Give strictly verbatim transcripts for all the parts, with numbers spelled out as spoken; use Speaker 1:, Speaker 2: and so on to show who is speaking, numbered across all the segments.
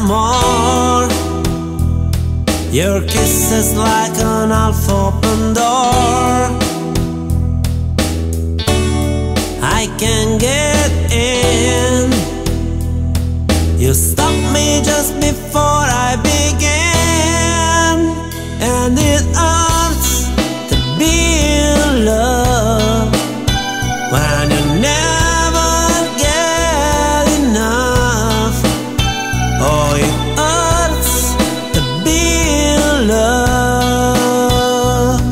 Speaker 1: more. Your kiss is like an half open door. I can't get in. You stopped me just before I began, and it hurts to be in love when you never get enough. Oh, it hurts to be in love.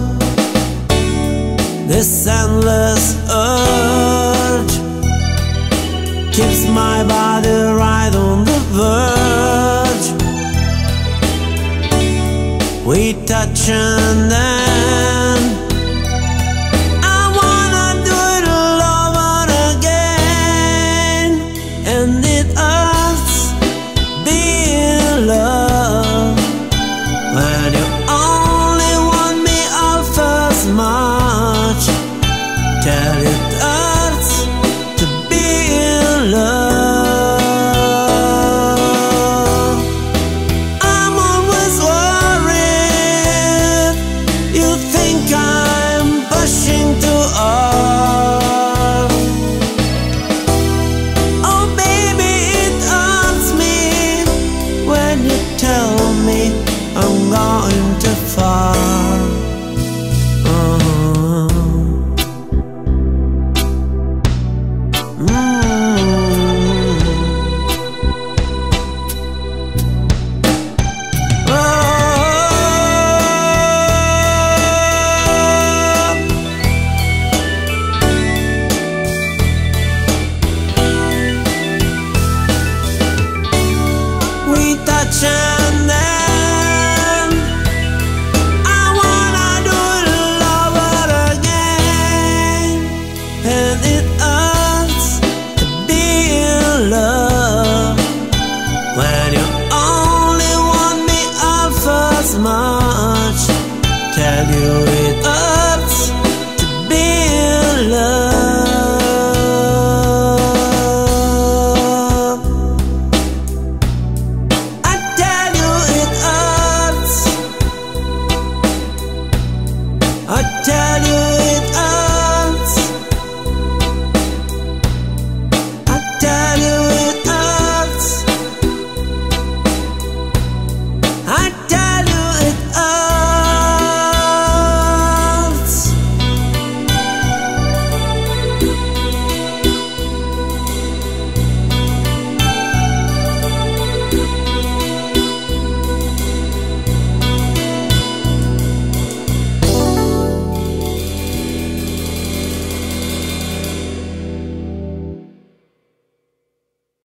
Speaker 1: This endless urge keeps my body right on the verge. We touch and then I wanna do it all over again, and it hurts being loved when you only want me half as much. Tell it hurts to be in love. I'm always worried you think I'm pushing too hard. Oh baby, it hurts me when you tell me I'm going too far. Uh-huh. We touch